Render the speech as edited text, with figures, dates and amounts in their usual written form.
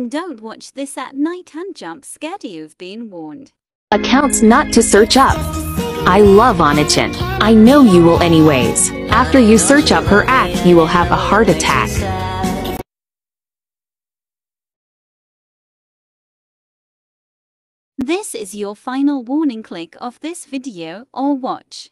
Don't watch this at night and jump scared. You've been warned. Accounts not to search up. I love Onachin. I know you will anyways. After you search up her act, you will have a heart attack. This is your final warning. Click off this video or watch.